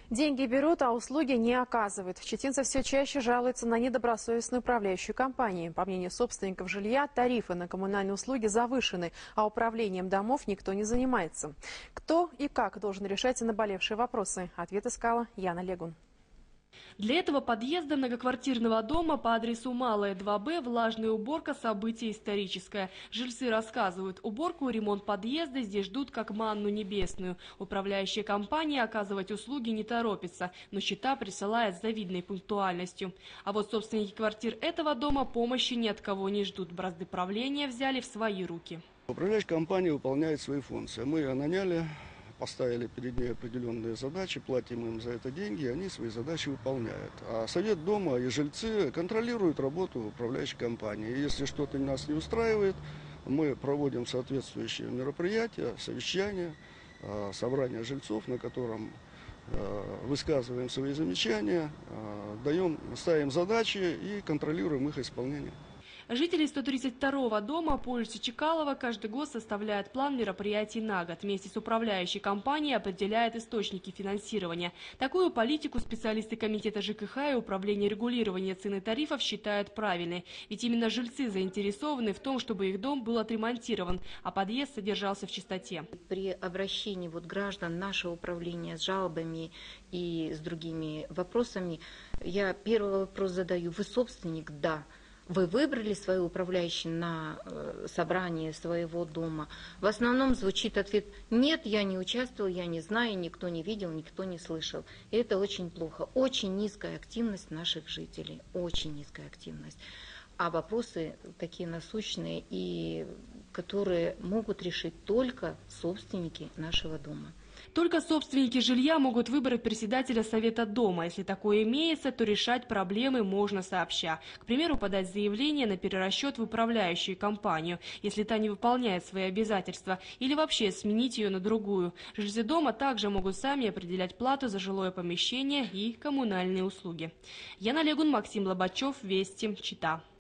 Деньги берут, а услуги не оказывают. Читинцы все чаще жалуются на недобросовестную управляющую компанию. По мнению собственников жилья, тарифы на коммунальные услуги завышены, а управлением домов никто не занимается. Кто и как должен решать наболевшие вопросы? Ответ искала Яна Легун. Для этого подъезда многоквартирного дома по адресу Малая 2Б влажная уборка – событие историческое. Жильцы рассказывают, уборку и ремонт подъезда здесь ждут как манну небесную. Управляющая компания оказывать услуги не торопится, но счета присылает с завидной пунктуальностью. А вот собственники квартир этого дома помощи ни от кого не ждут. Бразды правления взяли в свои руки. Управляющая компания выполняет свои функции. Мы ее наняли, поставили перед ней определенные задачи, платим им за это деньги, они свои задачи выполняют. А совет дома и жильцы контролируют работу управляющей компании. И если что-то нас не устраивает, мы проводим соответствующие мероприятия, совещания, собрания жильцов, на котором высказываем свои замечания, ставим задачи и контролируем их исполнение. Жители 132-го дома по улице Чекалова каждый год составляют план мероприятий на год. Вместе с управляющей компанией определяет источники финансирования. Такую политику специалисты комитета ЖКХ и управления регулирования цен и тарифов считают правильной. Ведь именно жильцы заинтересованы в том, чтобы их дом был отремонтирован, а подъезд содержался в чистоте. При обращении граждан нашего управления с жалобами и с другими вопросами, я первый вопрос задаю: вы собственник? Да. Вы выбрали свою управляющую на собрании своего дома? В основном звучит ответ: нет, я не участвовал, я не знаю, никто не видел, никто не слышал. И это очень плохо. Очень низкая активность наших жителей, очень низкая активность. А вопросы такие насущные, и которые могут решить только собственники нашего дома. Только собственники жилья могут выбрать председателя совета дома. Если такое имеется, то решать проблемы можно сообща. К примеру, подать заявление на перерасчет в управляющую компанию, если та не выполняет свои обязательства, или вообще сменить ее на другую. Жильцы дома также могут сами определять плату за жилое помещение и коммунальные услуги. Яна Легун, Максим Лобачев, Вести, Чита.